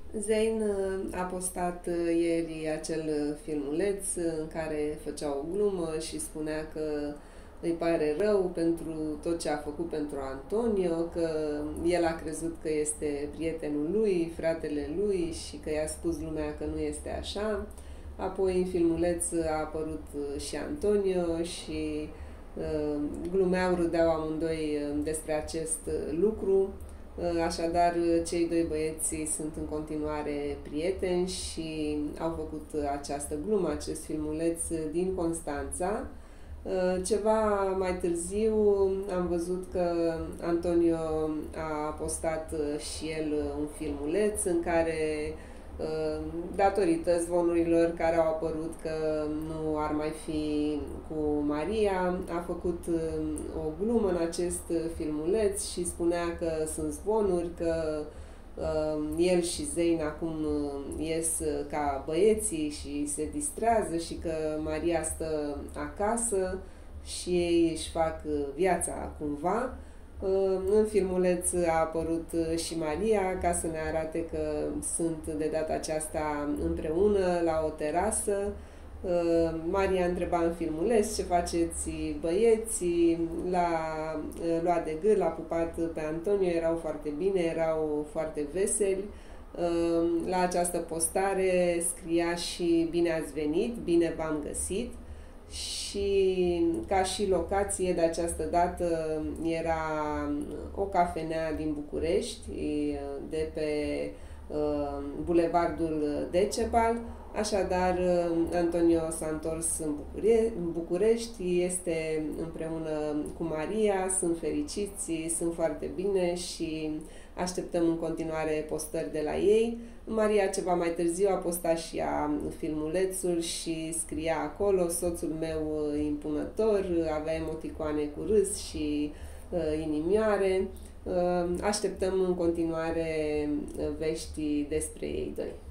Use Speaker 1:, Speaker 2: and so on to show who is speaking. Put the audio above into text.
Speaker 1: Zayn a postat ieri acel filmuleț în care făcea o glumă și spunea că îi pare rău pentru tot ce a făcut pentru Antonio, că el a crezut că este prietenul lui, fratele lui și că i-a spus lumea că nu este așa. Apoi în filmuleț a apărut și Antonio și glumeau, râdeau amândoi despre acest lucru. Așadar, cei doi băieți sunt în continuare prieteni și au făcut această glumă, acest filmuleț din Constanța. Ceva mai târziu am văzut că Antonio a postat și el un filmuleț în care, datorită zvonurilor care au apărut că nu ar mai fi cu Maria, a făcut o glumă în acest filmuleț și spunea că sunt zvonuri, că el și Zayn acum ies ca băieții și se distrează și că Maria stă acasă și ei își fac viața cumva. În filmuleț a apărut și Maria ca să ne arate că sunt de data aceasta împreună la o terasă. Maria întreba în filmuleț ce faceți băieții, l-a luat de gât, l-a pupat pe Antonio, erau foarte bine, erau foarte veseli. La această postare scria și bine ați venit, bine v-am găsit și ca și locație de această dată era o cafenea din București, de pe Bulevardul Decebal. Așadar, Antonio s-a întors în București, este împreună cu Maria, sunt fericiți, sunt foarte bine și așteptăm în continuare postări de la ei. Maria ceva mai târziu a postat și ea filmulețul și scria acolo: soțul meu impunător, avea emoticoane cu râs și inimioare. Așteptăm în continuare vești despre ei doi.